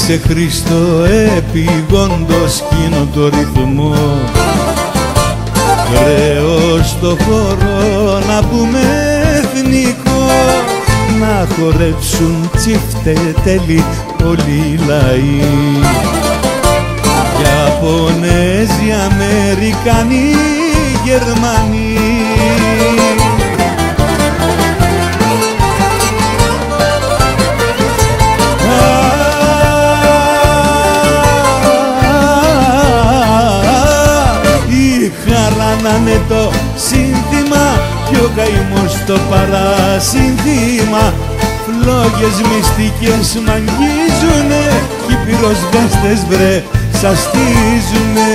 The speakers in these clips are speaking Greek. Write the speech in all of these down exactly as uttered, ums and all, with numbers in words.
σε Χριστό επιγόντως κείνο το ρυθμό. Χρέος στο χώρο να πούμε εθνικό, να χορέψουν τσιφτετέλη όλοι οι λαοί. Ιαπωνέζοι, Αμερικανοί, Γερμανοί. Η χαρά να είναι το σύνθημα κι ο καημός το παρασύνθημα. Φλόγες μυστικές μ' αγγίζουνε κι οι πυροσβέστες βρε σαστίζουνε.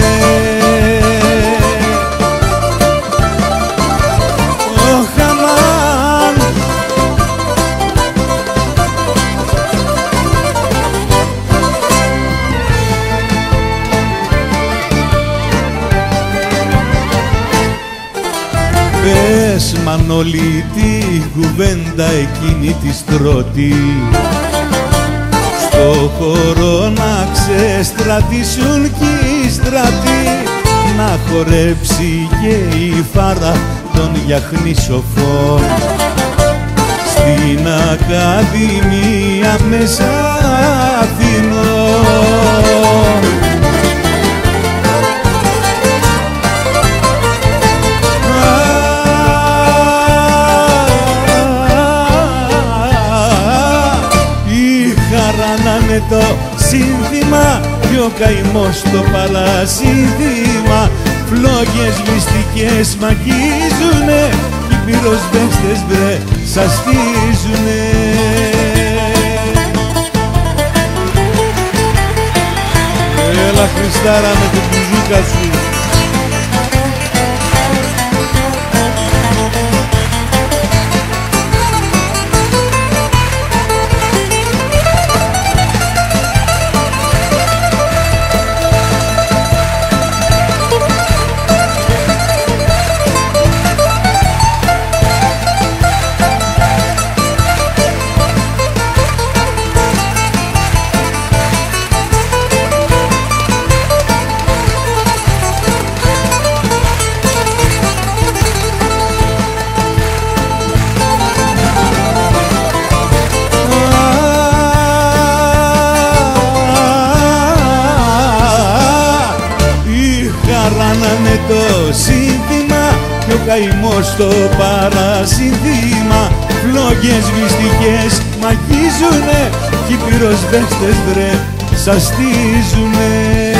Ωχ αμάν, πες Μανώλη τη κουβέντα εκείνη τη στρώτη, στο χώρο να ξεστρατήσουν κι οι στρατοί, να χορέψει και η φάρα των γιαχνή σοφών. Στην Ακαδημία μέσα Αθηνών. Το σύνθημα κι ο καημός το παρασύνθημα. Φλόγες μυστικές μ' αγγίζουνε κι οι πυροσβέστες βρε σαστίζουνε. Έλα Χριστάρα με την μπουζούκα σου. Το σύνθημα κι ο καημός το παρασύνθημα. Φλόγες μυστικές μ' αγγίζουνε κι οι πυροσβέστες βρε σαστίζουνε.